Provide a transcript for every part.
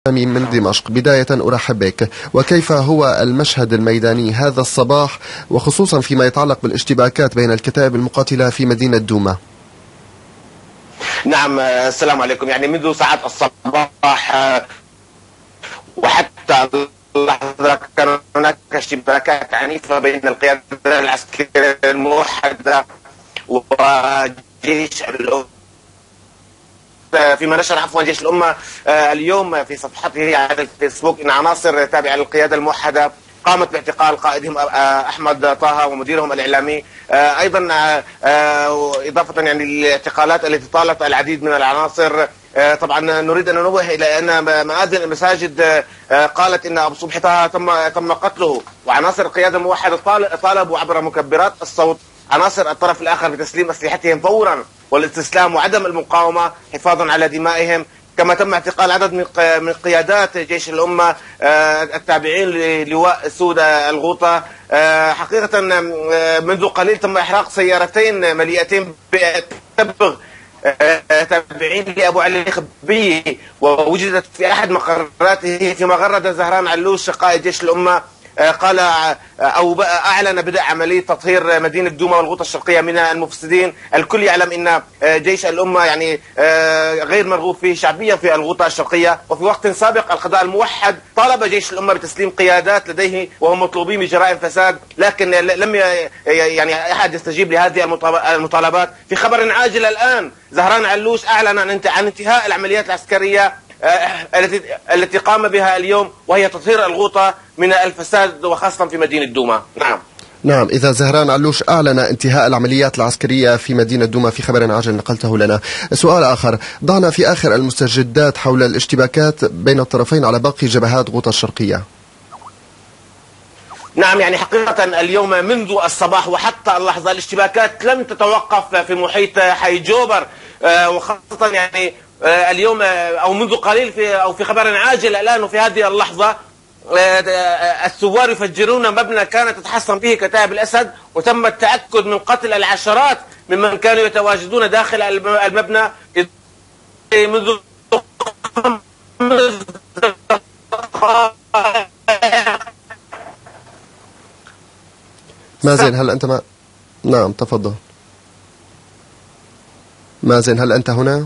من دمشق. بداية أرحب بك، وكيف هو المشهد الميداني هذا الصباح وخصوصا فيما يتعلق بالاشتباكات بين الكتائب المقاتلة في مدينة دوما؟ نعم، السلام عليكم. يعني منذ ساعات الصباح وحتى اللحظة كان هناك اشتباكات عنيفة بين القيادة العسكرية الموحدة وجيش الأمة. فيما نشر جيش الأمة اليوم في صفحته على الفيسبوك إن عناصر تابعة للقيادة الموحدة قامت باعتقال قائدهم أحمد طه ومديرهم الإعلامي، أيضا إضافة يعني للاعتقالات التي طالت العديد من العناصر. طبعا نريد أن ننوه إلى أن مآذن المساجد قالت إن أبو صبحي طه تم قتله، وعناصر القيادة الموحدة طالبوا عبر مكبرات الصوت عناصر الطرف الآخر بتسليم أسلحتهم فورا والاستسلام وعدم المقاومة حفاظا على دمائهم. كما تم اعتقال عدد من قيادات جيش الأمة التابعين للواء سودة الغوطة. حقيقة منذ قليل تم إحراق سيارتين مليئتين بالتبغ تابعين لأبو علي خبية، ووجدت في أحد مقراته في مغرة زهران علوش قائد جيش الأمة. قال أو أعلن بدء عملية تطهير مدينة دوما والغوطة الشرقية من المفسدين. الكل يعلم أن جيش الأمة يعني غير مرغوب فيه شعبيا في الغوطة الشرقية، وفي وقت سابق القضاء الموحد طالب جيش الأمة بتسليم قيادات لديه وهم مطلوبين بجرائم فساد، لكن لم يعني أحد يستجيب لهذه المطالبات. في خبر عاجل الآن زهران علوش أعلن عن انتهاء العمليات العسكرية التي قام بها اليوم، وهي تطهير الغوطة من الفساد وخاصة في مدينة دوما. نعم، إذا زهران علوش أعلن انتهاء العمليات العسكرية في مدينة دوما في خبر عاجل نقلته لنا. سؤال آخر، ضعنا في آخر المستجدات حول الاشتباكات بين الطرفين على باقي جبهات غوطة الشرقية. نعم، يعني حقيقة اليوم منذ الصباح وحتى اللحظة الاشتباكات لم تتوقف في محيط حي جوبر، وخاصة يعني اليوم أو منذ قليل في خبر عاجل الآن وفي هذه اللحظة الثوار يفجرون مبنى كانت تتحصن به كتائب الأسد، وتم التأكد من قتل العشرات ممن كانوا يتواجدون داخل المبنى منذ مازن هل أنت نعم تفضل. مازن هل أنت هنا؟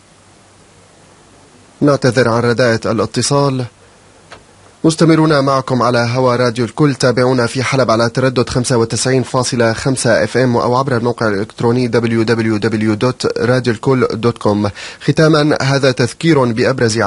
نعتذر عن رداءة الاتصال. مستمرون معكم على هوا راديو الكل. تابعونا في حلب على تردد 95.5 FM أو عبر الموقع الإلكتروني www.radiolkull.com. ختاما، هذا تذكير بأبرز